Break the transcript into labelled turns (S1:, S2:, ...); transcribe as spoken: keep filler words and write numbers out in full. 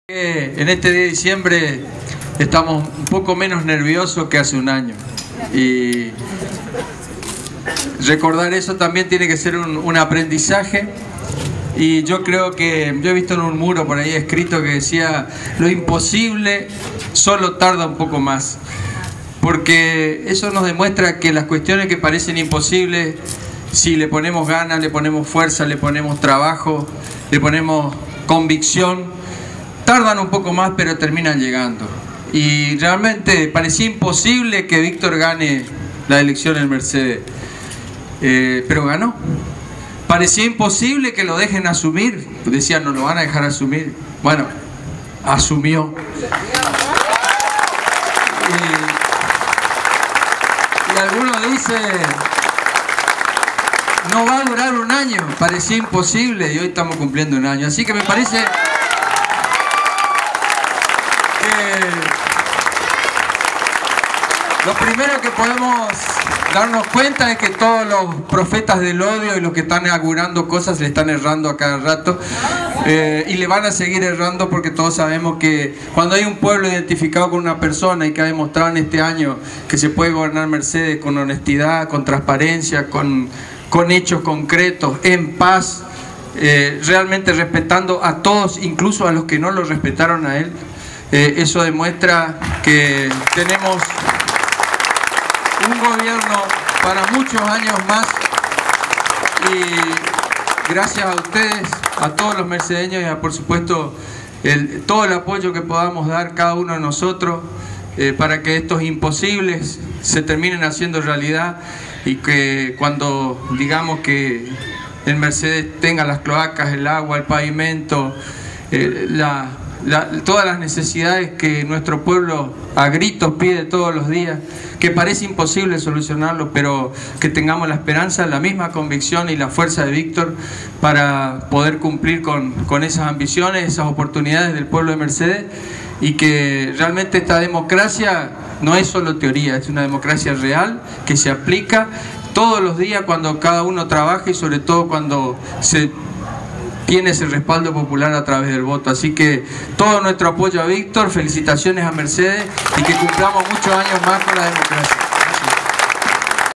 S1: En este día de diciembre estamos un poco menos nerviosos que hace un año, y recordar eso también tiene que ser un, un aprendizaje. Y yo creo que, yo he visto en un muro por ahí escrito que decía: lo imposible solo tarda un poco más, porque eso nos demuestra que las cuestiones que parecen imposibles, si le ponemos ganas, le ponemos fuerza, le ponemos trabajo, le ponemos convicción, tardan un poco más, pero terminan llegando. Y realmente parecía imposible que Víctor gane la elección en Mercedes, eh, pero ganó. Parecía imposible que lo dejen asumir, decían no lo van a dejar asumir. Bueno, asumió. Y, y algunos dicen no va a durar un año, parecía imposible y hoy estamos cumpliendo un año. Así que me parece lo primero que podemos darnos cuenta es que todos los profetas del odio y los que están augurando cosas le están errando a cada rato, eh, y le van a seguir errando, porque todos sabemos que cuando hay un pueblo identificado con una persona y que ha demostrado en este año que se puede gobernar Mercedes con honestidad, con transparencia, con, con hechos concretos, en paz, eh, realmente respetando a todos, incluso a los que no lo respetaron a él, eh, eso demuestra que tenemos un gobierno para muchos años más. Y gracias a ustedes, a todos los mercedeños, y a, por supuesto el, todo el apoyo que podamos dar cada uno de nosotros, eh, para que estos imposibles se terminen haciendo realidad, y que cuando digamos que el Mercedes tenga las cloacas, el agua, el pavimento, eh, la La, todas las necesidades que nuestro pueblo a gritos pide todos los días, que parece imposible solucionarlo, pero que tengamos la esperanza, la misma convicción y la fuerza de Víctor para poder cumplir con, con esas ambiciones, esas oportunidades del pueblo de Mercedes, y que realmente esta democracia no es solo teoría, es una democracia real que se aplica todos los días cuando cada uno trabaja, y sobre todo cuando se tiene ese respaldo popular a través del voto. Así que todo nuestro apoyo a Víctor, felicitaciones a Mercedes, y que cumplamos muchos años más con la democracia.